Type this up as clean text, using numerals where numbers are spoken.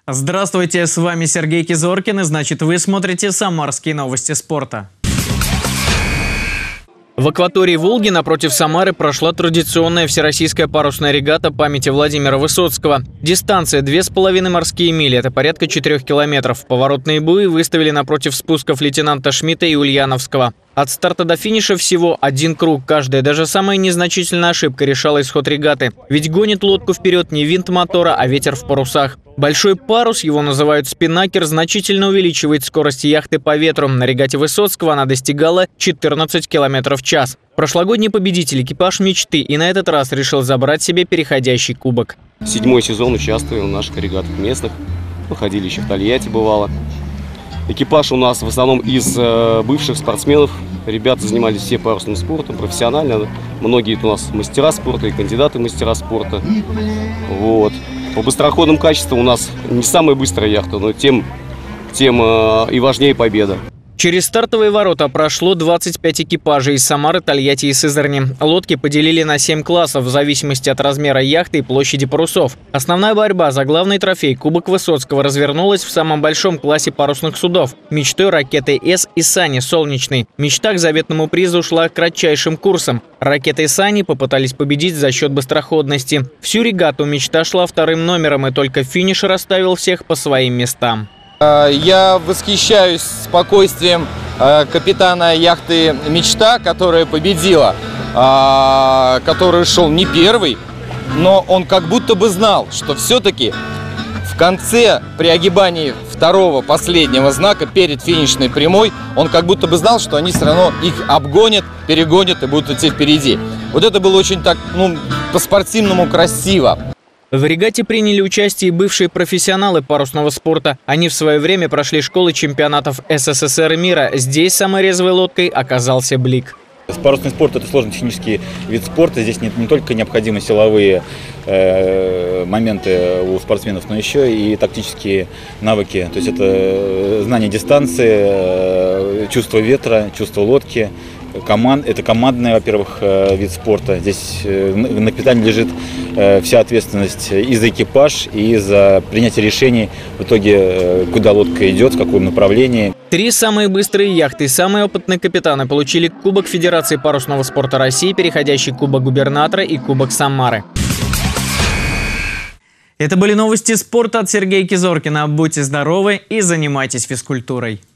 Здравствуйте, с вами Сергей Кизоркин, и значит вы смотрите «Самарские новости спорта». В акватории Волги напротив Самары прошла традиционная всероссийская парусная регата памяти Владимира Высоцкого. Дистанция 2,5 морские мили, это порядка 4 километров. Поворотные буи выставили напротив спусков лейтенанта Шмидта и Ульяновского. От старта до финиша всего один круг. Каждая, даже самая незначительная ошибка решала исход регаты. Ведь гонит лодку вперед не винт мотора, а ветер в парусах. Большой парус, его называют спиннакер, значительно увеличивает скорость яхты по ветру. На регате Высоцкого она достигала 14 км в час. Прошлогодний победитель, экипаж мечты, и на этот раз решил забрать себе переходящий кубок. 7-й сезон участвуем в наших регатах местных. Ходили еще в Тольятти, бывало. Экипаж у нас в основном из бывших спортсменов. Ребята занимались все парусным спортом профессионально. Многие у нас мастера спорта и кандидаты в мастера спорта. Вот. По быстроходным качествам у нас не самая быстрая яхта, но тем и важнее победа. Через стартовые ворота прошло 25 экипажей из Самары, Тольятти и Сызрани. Лодки поделили на 7 классов в зависимости от размера яхты и площади парусов. Основная борьба за главный трофей Кубок Высоцкого развернулась в самом большом классе парусных судов – мечтой, ракетой С и Сани «Солнечный». Мечта к заветному призу ушла кратчайшим курсом. Ракеты Сани попытались победить за счет быстроходности. Всю регату мечта шла вторым номером, и только финиш расставил всех по своим местам. Я восхищаюсь спокойствием капитана яхты «Мечта», которая победила, который шел не первый, но он как будто бы знал, что все-таки в конце, при огибании второго последнего знака перед финишной прямой, он как будто бы знал, что они все равно их обгонят, перегонят и будут идти впереди. Вот это было очень так, по-спортивному красиво. В регате приняли участие бывшие профессионалы парусного спорта. Они в свое время прошли школы чемпионатов СССР и мира. Здесь самой резвой лодкой оказался Блик. Парусный спорт – это сложный технический вид спорта. Здесь не только необходимы силовые моменты у спортсменов, но еще и тактические навыки. То есть это знание дистанции, чувство ветра, чувство лодки. Это командный, во-первых, вид спорта. Здесь на капитане лежит вся ответственность и за экипаж, и за принятие решений в итоге, куда лодка идет, в каком направлении. 3 самые быстрые яхты и самые опытные капитаны получили Кубок Федерации парусного спорта России, переходящий Кубок губернатора и Кубок Самары. Это были новости спорта от Сергея Кизоркина. Будьте здоровы и занимайтесь физкультурой.